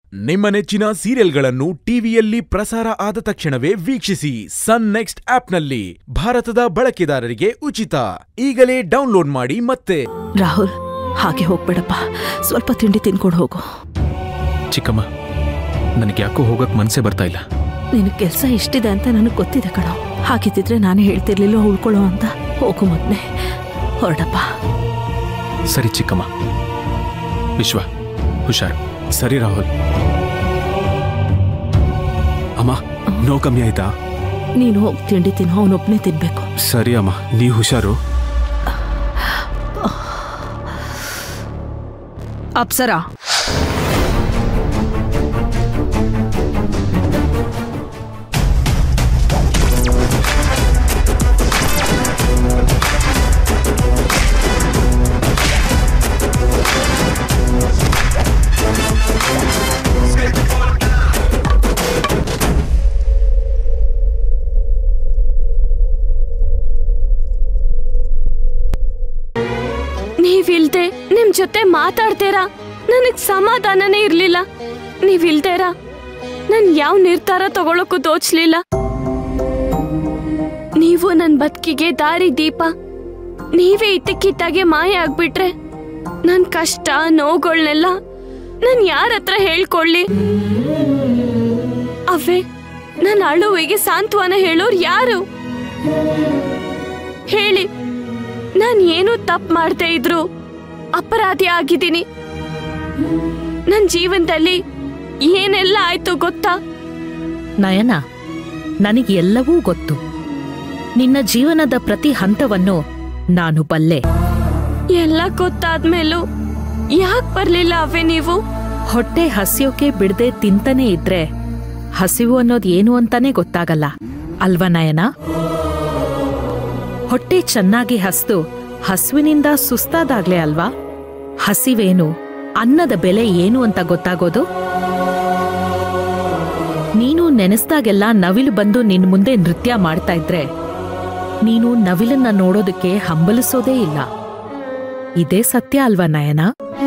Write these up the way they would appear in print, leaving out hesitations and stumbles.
ನಿಮ್ಮ ನೆಚ್ಚಿನ ಸೀರಿಯಲ್ಗಳನ್ನು ಟಿವಿಯಲ್ಲಿ ಪ್ರಸಾರ ಆದ ತಕ್ಷಣವೇ ವೀಕ್ಷಿಸಿ ಸನ್ ನೆಕ್ಸ್ಟ್ ಆಪ್ನಲ್ಲಿ. ಭಾರತದ ಬಳಕೆದಾರರಿಗೆ ಉಚಿತ. ಈಗಲೇ ಡೌನ್ಲೋಡ್ ಮಾಡಿ ಮತ್ತೆ. ರಾಹುಲ್, ಹಾಗೆ ಹೋಗ್ಬೇಡಪ್ಪ, ಸ್ವಲ್ಪ ತಿಂಡಿ ತಿನ್ಕೊಂಡು ಹೋಗು. ಚಿಕ್ಕಮ್ಮ, ನನಗೆ ಯಾಕೋ ಹೋಗಕ್ ಮನಸ್ಸೇ ಬರ್ತಾ ಇಲ್ಲ. ನಿನ್ ಕೆಲಸ ಎಷ್ಟಿದೆ ಅಂತ ನನಗೆ ಗೊತ್ತಿದೆ ಕಣೋ. ಹಾಗಿದ್ದಿದ್ರೆ ನಾನೇ ಹೇಳ್ತಿರ್ಲಿಲ್ಲ ಉಳ್ಕೊಳ್ಳೋ ಅಂತ. ಹೋಗು ಮಗ್ನೆ, ಹೊರಡಪ್ಪ. ಸರಿ ಚಿಕ್ಕಮ್ಮ. ವಿಶ್ವ, ಹುಷಾರು. ಸರಿ ರಾಹುಲ್. ಅಮ್ಮ, ನೋವು ಕಮ್ಮಿ ಆಯ್ತಾ? ನೀನು ಹೋಗಿ ತಿಂಡಿ ತಿನ್ನು, ಅವನೊಬ್ಬನೇ ತಿನ್ಬೇಕು. ಸರಿ ಅಮ್ಮ, ನೀ ಹುಷಾರು. ಅಪ್ಸರಾ, ನೀವಿಲ್ದೆ ನಿಮ್ ಜೊತೆ ಮಾತಾಡ್ತೀರಾ ನನಗ್ ಸಮಾಧಾನನೇ ಇರ್ಲಿಲ್ಲ. ನೀವಿಲ್ದೇರ ನನ್ ಯಾವ ನಿರ್ಧಾರ ತಗೊಳಕ್ಕೂ ತೋಚ್ಲಿಲ್ಲ. ನೀವು ನನ್ ಬದುಕಿಗೆ ದಾರಿ ದೀಪ. ನೀವೇ ಇದ್ದಕ್ಕಿದ್ದಾಗೆ ಮಾಯ ಆಗ್ಬಿಟ್ರೆ ನನ್ ಕಷ್ಟ ನೋವುಗಳನ್ನೆಲ್ಲ ನಾನ್ ಯಾರ ಹತ್ರ ಹೇಳ್ಕೊಳ್ಳಿ? ಅವೇ ನನ್ನ ಅಳುವಿಗೆ ಸಾಂತ್ವನ ಹೇಳೋರು ಯಾರು? ಹೇಳಿ, ನಾನ್ ಏನು ತಪ್ಪು ಮಾಡ್ದೇ ಇದ್ರು ಅಪರಾಧಿ ಆಗಿದ್ದೀನಿ. ನನ್ ಜೀವನದಲ್ಲಿ ಏನೆಲ್ಲ ಆಯ್ತು ಗೊತ್ತಾ? ನಯನ, ನನಗೆ ಎಲ್ಲವೂ ಗೊತ್ತು. ನಿನ್ನ ಜೀವನದ ಪ್ರತಿ ಹಂತವನ್ನು ನಾನು ಬಲ್ಲೆ. ಎಲ್ಲ ಗೊತ್ತಾದ್ಮೇಲೂ ಯಾಕೆ ಬರ್ಲಿಲ್ಲ ಅವೇ ನೀವು? ಹೊಟ್ಟೆ ಹಸಿಯೋಕೆ ಬಿಡದೆ ತಿಂತಾನೆ ಇದ್ರೆ ಹಸಿವು ಅನ್ನೋದು ಏನು ಅಂತಾನೆ ಗೊತ್ತಾಗಲ್ಲ ಅಲ್ವಾ ನಯನ? ಹೊಟ್ಟೆ ಚೆನ್ನಾಗಿ ಹಸ್ದು ಹಸುವಿನಿಂದ ಸುಸ್ತಾದಾಗ್ಲೇ ಅಲ್ವಾ ಹಸಿವೇನು, ಅನ್ನದ ಬೆಲೆ ಏನು ಅಂತ ಗೊತ್ತಾಗೋದು? ನೀನು ನೆನೆಸ್ದಾಗೆಲ್ಲ ನವಿಲು ಬಂದು ನಿನ್ ಮುಂದೆ ನೃತ್ಯ ಮಾಡ್ತಾ ಇದ್ರೆ ನೀನು ನವಿಲನ್ನ ನೋಡೋದಕ್ಕೆ ಹಂಬಲಿಸೋದೇ ಇಲ್ಲ. ಇದೇ ಸತ್ಯ ಅಲ್ವಾ ನಯನ?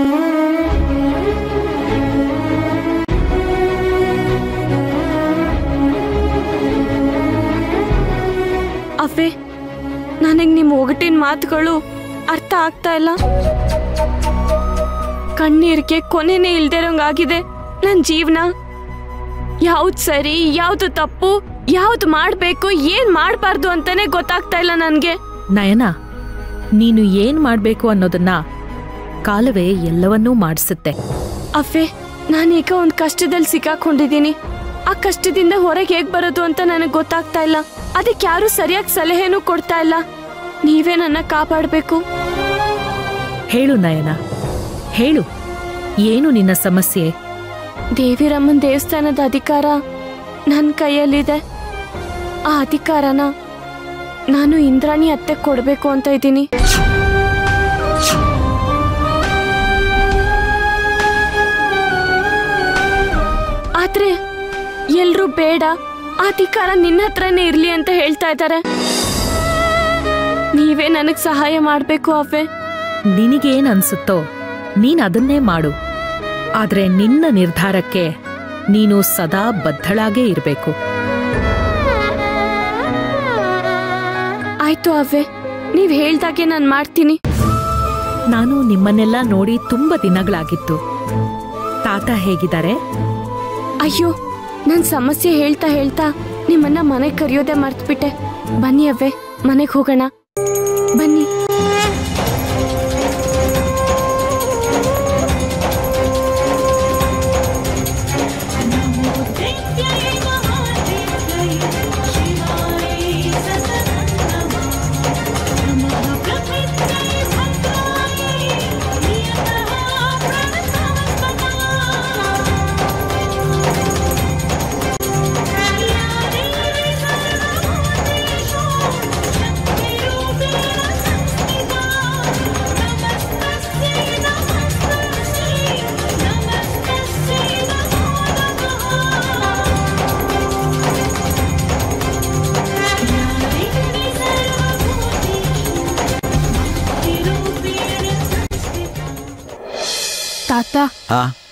ಅವೇ, ನನಗ್ ನಿಮ್ ಒಗಟಿನ ಮಾತುಗಳು ಅರ್ಥ ಆಗ್ತಾ ಇಲ್ಲ. ಕಣ್ಣೀರ್ಗೆ ಕೊನೆನೇ ಇಲ್ದಿರೋಂಗಾಗಿದೆ ನನ್ ಜೀವನ. ಯಾವ್ದು ಸರಿ, ಯಾವ್ದು ತಪ್ಪು, ಯಾವ್ದು ಮಾಡ್ಬೇಕು, ಏನ್ ಮಾಡ್ಬಾರ್ದು ಅಂತಾನೆ ಗೊತ್ತಾಗ್ತಾ ಇಲ್ಲ ನನ್ಗೆ. ನಯನ, ನೀನು ಏನ್ ಮಾಡ್ಬೇಕು ಅನ್ನೋದನ್ನ ಕಾಲವೇ ಎಲ್ಲವನ್ನೂ ಮಾಡಿಸುತ್ತೆ. ಅವೇ, ನಾನೀಗ ಒಂದ್ ಕಷ್ಟದಲ್ಲಿ ಸಿಕ್ಕಾಕೊಂಡಿದ್ದೀನಿ. ಆ ಕಷ್ಟದಿಂದ ಹೊರಗೆ ಹೇಗ್ ಬರೋದು ಅಂತ ನನಗ್ ಗೊತ್ತಾಗ್ತಾ ಇಲ್ಲ. ಅದಕ್ಕೆ ಯಾರು ಸರಿಯಾಗಿ ಸಲಹೆನೂ ಕೊಡ್ತಾ ಇಲ್ಲ. ನೀವೇ ನನ್ನ ಕಾಪಾಡ್ಬೇಕು. ಹೇಳು ನಯನ, ಹೇಳು, ಏನು ನಿನ್ನ ಸಮಸ್ಯೆ? ದೇವಿರಮ್ಮನ್ ದೇವಸ್ಥಾನದ ಅಧಿಕಾರ ನನ್ನ ಕೈಯಲ್ಲಿದೆ. ಆ ಅಧಿಕಾರನ ನಾನು ಇಂದ್ರಾಣಿ ಅತ್ತೆ ಕೊಡ್ಬೇಕು ಅಂತ ಇದ್ದೀನಿ. ಆದ್ರೆ ಎಲ್ರೂ ಬೇಡ, ಆ ಅಧಿಕಾರ ನಿನ್ನ ಹತ್ರನೇ ಇರ್ಲಿ ಅಂತ ಹೇಳ್ತಾ ಇದ್ದಾರೆ. ನೀವೇ ನನಗ್ ಸಹಾಯ ಮಾಡ್ಬೇಕು ಅವೇ. ನಿನಗೇನ್ ಅನ್ಸುತ್ತೋ ನೀನ್ ಅದನ್ನೇ ಮಾಡು. ಆದ್ರೆ ನಿನ್ನ ನಿರ್ಧಾರಕ್ಕೆ ನೀನು ಸದಾ ಬದ್ಧಳಾಗೇ ಇರ್ಬೇಕು. ಆಯ್ತು ಅವೇ, ನೀವ್ ಹೇಳ್ದಾಗೆ ನಾನ್ ಮಾಡ್ತೀನಿ. ನಾನು ನಿಮ್ಮನ್ನೆಲ್ಲ ನೋಡಿ ತುಂಬಾ ದಿನಗಳಾಗಿತ್ತು. ತಾತ ಹೇಗಿದ್ದಾರೆ? ಅಯ್ಯೋ, ನನ್ ಸಮಸ್ಯೆ ಹೇಳ್ತಾ ಹೇಳ್ತಾ ನಿಮ್ಮನ್ನ ಮನೆಗೆ ಕರೆಯೋದೇ ಮರ್ತ್ಬಿಟ್ಟೆ. ಬನ್ನಿ ಅವೇ, ಮನೆಗೆ ಹೋಗೋಣ. ಬನ್ನಿ.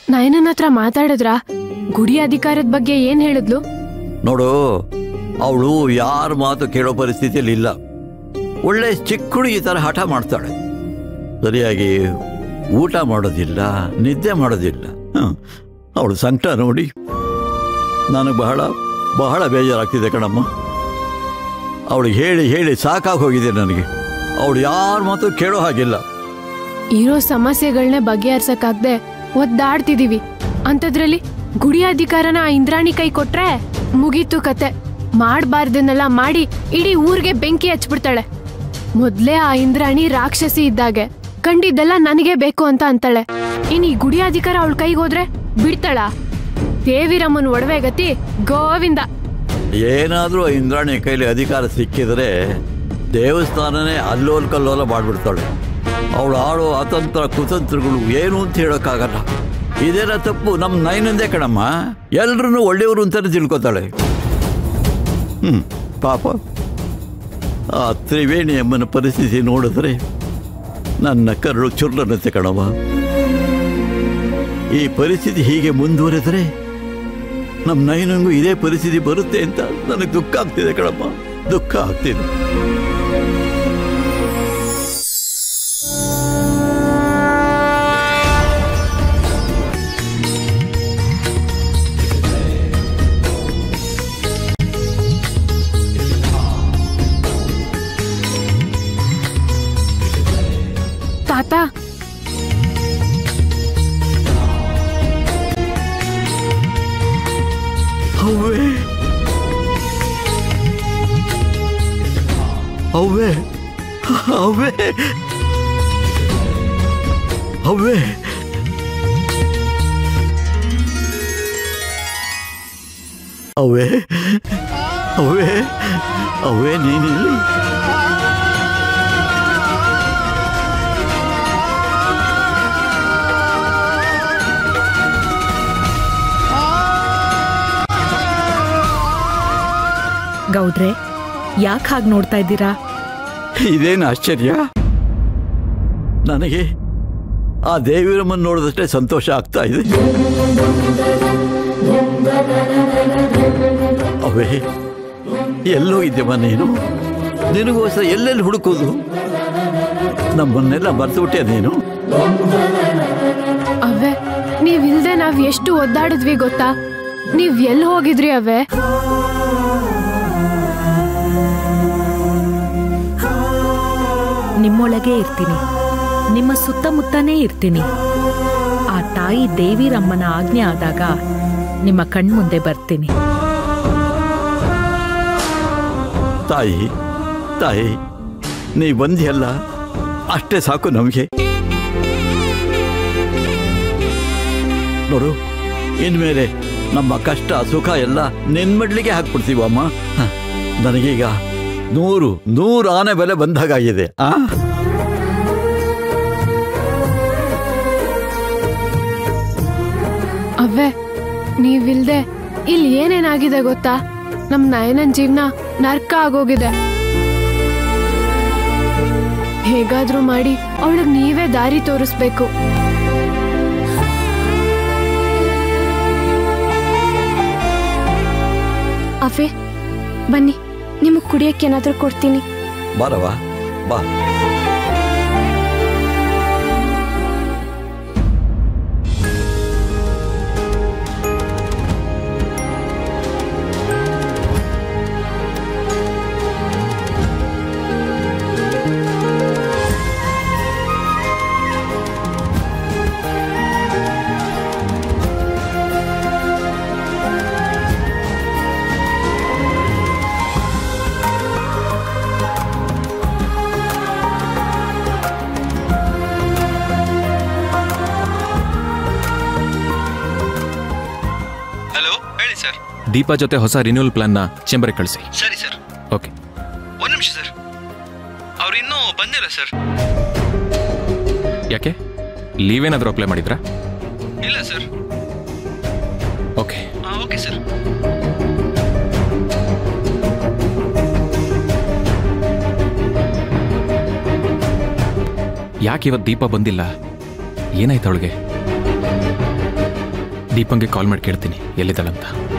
ನಯನನ ಹತ್ರ ಮಾತಾಡಿದ್ರ? ಗುಡಿ ಅಧಿಕಾರದ ಬಗ್ಗೆ ಏನ್ ಹೇಳಿದ್ಲು? ನೋಡು, ಅವಳು ಯಾರ ಮಾತು ಕೇಳೋ ಪರಿಸ್ಥಿತಿಯಲ್ಲಿ ಇಲ್ಲ. ಒಳ್ಳೆ ಚಿಕ್ಕ ಹುಡುಗಿ ಥರ ಹಠ ಮಾಡ್ತಾಳೆ. ಸರಿಯಾಗಿ ಊಟ ಮಾಡೋದಿಲ್ಲ, ನಿದ್ದೆ ಮಾಡೋದಿಲ್ಲ. ಅವಳು ಸಂಕಟ ನೋಡಿ ನನಗೆ ಬಹಳ ಬಹಳ ಬೇಜಾರಾಗ್ತಿದೆ ಕಣಮ್ಮ. ಅವಳಿಗೆ ಹೇಳಿ ಹೇಳಿ ಸಾಕಾಗಿ ಹೋಗಿದೆ ನನಗೆ. ಅವಳು ಯಾರ ಮಾತು ಕೇಳೋ ಹಾಗಿಲ್ಲ. ಇರೋ ಸಮಸ್ಯೆಗಳನ್ನೇ ಬಗೆಹರ್ಸಕ್ಕಾಗ್ದೆ ಒದ್ದಾಡ್ತಿದೀವಿ. ಅಂಥದ್ರಲ್ಲಿ ಗುಡಿ ಅಧಿಕಾರನ ಆ ಇಂದ್ರಾಣಿ ಕೈ ಕೊಟ್ರೆ ಮುಗೀತು ಕತೆ. ಮಾಡಬಾರ್ದನ್ನೆಲ್ಲ ಮಾಡಿ ಇಡೀ ಊರಿಗೆ ಬೆಂಕಿ ಹಚ್ಬಿಡ್ತಾಳೆ. ಮೊದ್ಲೇ ಆ ಇಂದ್ರಾಣಿ ರಾಕ್ಷಸಿ ಇದ್ದಾಗೆ ಕಂಡಿದ್ದೆಲ್ಲ ನನಗೆ ಬೇಕು ಅಂತ ಅಂತಾಳೆ. ಇನ್ ಈ ಗುಡಿ ಅಧಿಕಾರ ಅವಳ ಕೈಗೆ ಹೋದ್ರೆ ಬಿಡ್ತಾಳ? ದೇವಿರಮ್ಮನ ಒಡವೆ ಗತಿ ಗೋವಿಂದ. ಏನಾದರೂ ಇಂದ್ರಾಣಿ ಕೈಲಿ ಅಧಿಕಾರ ಸಿಕ್ಕಿದ್ರೆ ದೇವಸ್ಥಾನನೇ ಅಲ್ಲೋಲ್ ಕಲ್ಲೋಲ ಮಾಡ್ಬಿಡ್ತಾಳೆ. ಅವಳು ಆಡೋ ಅತಂತ್ರ ಕುತಂತ್ರಗಳು ಏನು ಅಂತ ಹೇಳೋಕ್ಕಾಗಲ್ಲ. ಇದೆಲ್ಲ ತಪ್ಪು ನಮ್ಮ ನಯನಂದೇ ಕಣಮ್ಮ. ಎಲ್ರೂ ಒಳ್ಳೆಯವರು ಅಂತಾನೆ ತಿಳ್ಕೊತಾಳೆ. ಪಾಪ ಆ ತ್ರಿವೇಣಿ ಅಮ್ಮನ ಪರಿಸ್ಥಿತಿ ನೋಡಿದ್ರೆ ನನ್ನ ಕರಳು ಚುರ್ಲನ್ನತ್ತೆ ಕಣಮ್ಮ. ಈ ಪರಿಸ್ಥಿತಿ ಹೀಗೆ ಮುಂದುವರೆದರೆ ನಮ್ಮ ನಯನಂಗೂ ಇದೇ ಪರಿಸ್ಥಿತಿ ಬರುತ್ತೆ ಅಂತ ನನಗೆ ದುಃಖ ಆಗ್ತಿದೆ ಕಣಮ್ಮ, ದುಃಖ ಆಗ್ತಿದೆ. ತಾತ, ಅವ್ವೇ ಅವ್ವೇ ಅವ್ವೇ ಅವ್ವೇ ಅವ್ವೇ ಅವ್ವೇ ಅವ್ವೇ ನೀನಿಲ್ಲಿ. ಗೌಡ್ರೆ, ಯಾಕೆ ಹಾಗೆ ನೋಡ್ತಾ ಇದ್ದೀರಾ? ಇದೇನು ಆಶ್ಚರ್ಯ? ನನಗೆ ಆ ದೇವಿರಮ್ಮನ್ನು ನೋಡಿದಷ್ಟೇ ಸಂತೋಷ ಆಗ್ತಾ ಇದೆ. ಅವೇ, ಎಲ್ಲೋ ಇದ್ದೇವ ನೀನು? ನಿನಗೋಸ್ಕರ ಎಲ್ಲೆಲ್ಲಿ ಹುಡುಕೋದು? ನಮ್ಮನ್ನೆಲ್ಲ ಮರೆತುಬಿಟ್ಟೆ ನೀನು. ಅವ್ವೆ, ನೀವಿಲ್ದೆ ನಾವ್ ಎಷ್ಟು ಒದ್ದಾಡಿದ್ವಿ ಗೊತ್ತಾ? ನೀವ್ ಎಲ್ಲಿ ಹೋಗಿದ್ರಿ ಅವ್ವೆ? ನಿಮ್ಮೊಳಗೆ ಇರ್ತೀನಿ, ನಿಮ್ಮ ಸುತ್ತಮುತ್ತನೇ ಇರ್ತೀನಿ. ಆ ತಾಯಿ ದೇವಿರಮ್ಮನ ಆಜ್ಞೆ ಆದಾಗ ನಿಮ್ಮ ಕಣ್ಮುಂದೆ ಬರ್ತೀನಿ. ತಾಯಿ ತಾಯಿ, ನೀ ಬಂದಿಯಲ್ಲ ಅಷ್ಟೇ ಸಾಕು ನಮಗೆ. ನೋಡು, ಇನ್ಮೇಲೆ ನಮ್ಮ ಕಷ್ಟ ಸುಖ ಎಲ್ಲ ನಿನ್ಮಡ್ಲಿಗೆ ಹಾಕ್ಬಿಡ್ತೀವಮ್ಮ. ನನಗೀಗ 100 ಆನೆ ಬೆಲೆ ಬಂದಾಗಿದೆ. ಅವ್ವೆ, ನೀವಿಲ್ದೆ ಇಲ್ಲಿ ಏನೇನಾಗಿದೆ ಗೊತ್ತಾ? ನಮ್ ನಯನನ್ ಜೀವನ ನರ್ಕ ಆಗೋಗಿದೆ. ಹೇಗಾದ್ರೂ ಮಾಡಿ ಅವಳಿಗೆ ನೀವೇ ದಾರಿ ತೋರಿಸ್ಬೇಕು. ಅವೇ ಬನ್ನಿ, ನಿಮಗೆ ಕುಡಿಯಕ್ಕೆ ಏನಾದ್ರೂ ಕೊಡ್ತೀನಿ. ಬಾರವಾ, ಬಾ. ದೀಪಾ ಜೊತೆ ಹೊಸ ರಿನ್ಯೂವಲ್ ಪ್ಲಾನ್ನ ಚೇಂಬರ್ಗೆ ಕಳಿಸಿ. ಸರಿ ಸರ್. ಓಕೆ. ಒಂದು ನಿಮಿಷ ಸರ್, ಅವ್ರು ಇನ್ನೂ ಬಂದಿಲ್ಲ ಸರ್. ಯಾಕೆ, ಲೀವ್ ಏನಾದರೂ ಅಪ್ಲೈ ಮಾಡಿದ್ರಾ? ಇಲ್ಲ ಸರ್. ಓಕೆ. Okay sir. ಯಾಕೆ ಇವತ್ತು ದೀಪಾ ಬಂದಿಲ್ಲ? ಏನಾಯ್ತು ಅವಳಿಗೆ? ದೀಪಂಗೆ ಕಾಲ್ ಮಾಡಿ ಕೇಳ್ತೀನಿ ಎಲ್ಲಿದ್ದಾಳಂತ.